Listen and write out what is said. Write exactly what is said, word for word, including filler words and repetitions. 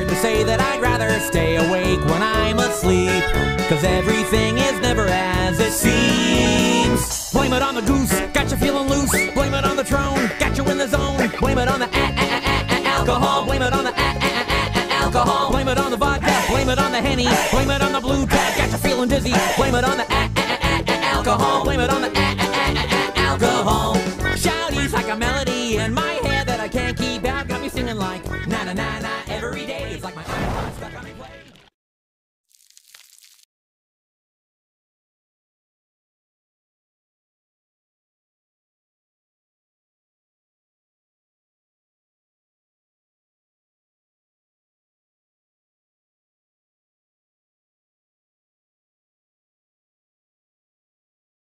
hard to say that I'd rather stay awake when I'm asleep, 'cause everything is never as it seems. Blame it on the goose, got you feeling loose. Blame it on the Tron, got you in the zone. Blame it on the a- a- a- a- alcohol. Blame it on the a- a- a- a- alcohol. Blame it on the vodka. Blame it on the Henny. Blame it on the blue tag, got you feeling dizzy. Blame it on the a- a- a- a- alcohol. Blame it on the a-